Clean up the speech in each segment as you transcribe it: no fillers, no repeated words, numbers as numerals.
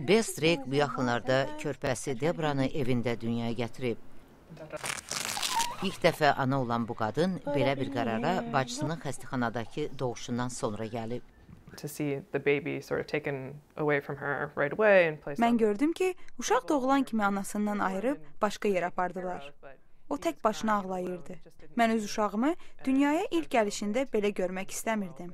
Bess Drake bu yaxınlarda körpəsi Debranı evində dünyaya gətirib. İlk dəfə ana olan bu qadın belə bir qərara bacısının xəstəxanadakı doğuşundan sonra gəlib. Mən gördüm ki, uşaq doğulan kimi anasından ayırıb başqa yerə apardılar. O tək başına ağlayırdı. Mən öz uşağımı dünyaya ilk gəlişində belə görmək istəmirdim.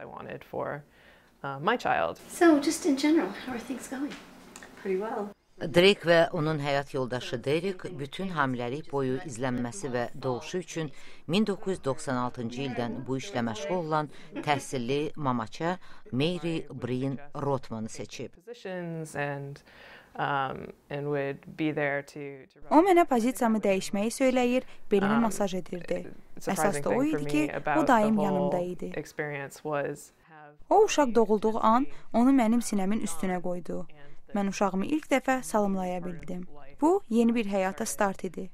Drake və onun həyat yoldaşı Derek bütün hamiləlik boyu izlənməsi və doğuşu üçün 1996-cı ildən bu işlə məşğul olan təhsilli mamaça Mary Breen Rothman'ı seçib. O mənə pozisiyamı dəyişməyi söyləyir, belimi masaj edirdi. Əsas da o idi ki, o daim yanımda idi. O uşaq doğulduğu an onu mənim sinəmin üstünə qoydu. Mən uşağımı ilk dəfə salamlaya bildim. Bu, yeni bir həyata start idi.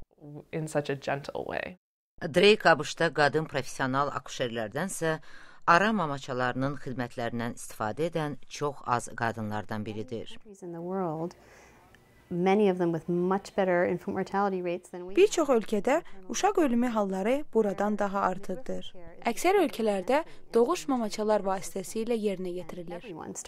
Drake ABŞ-da qadın professional akuşerlərdənsə ara mamaçalarının xidmətlərindən istifadə edən çox az qadınlardan biridir. Bir çox ölkədə uşaq ölümü halları buradan daha artıqdır. Əksər ölkələrdə doğuş mamaçalar vasitəsilə yerinə yetirilir.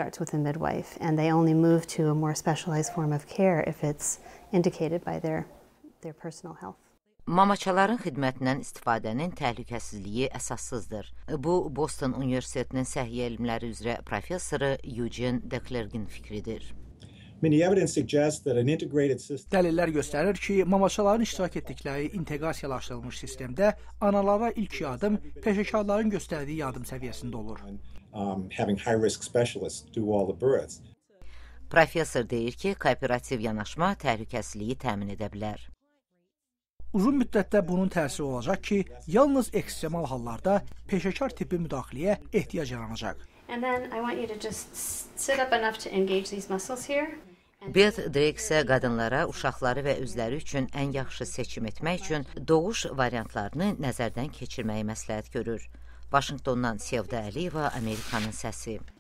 Mamaçaların xidmətindən istifadənin təhlükəsizliyi əsassızdır. Bu, Boston Universitetinin səhiyyə elmləri üzrə professoru Eugene Declerc'in fikridir. Dəlillər göstərir ki, mamaçaların iştirak etdikləri inteqrasiyalaşdırılmış sistemdə analara ilk yardım peşəkarların göstərdiyi yardım səviyyəsində olur. Professor deyir ki, kooperativ yanaşma təhlükəsizliyi təmin edə bilər. Uzun müddətdə bunun təsiri olacaq ki, yalnız ekstremal hallarda peşəkar tibbi müdaxiləyə ehtiyac yaranacaq. Beth Drake isə qadınlara, uşaqları və özləri üçün ən yaxşı seçim etmək üçün doğuş variantlarını nəzərdən keçirməyi məsləhət görür. Vaşinqtondan Sevda Əliyeva, Amerikanın səsi.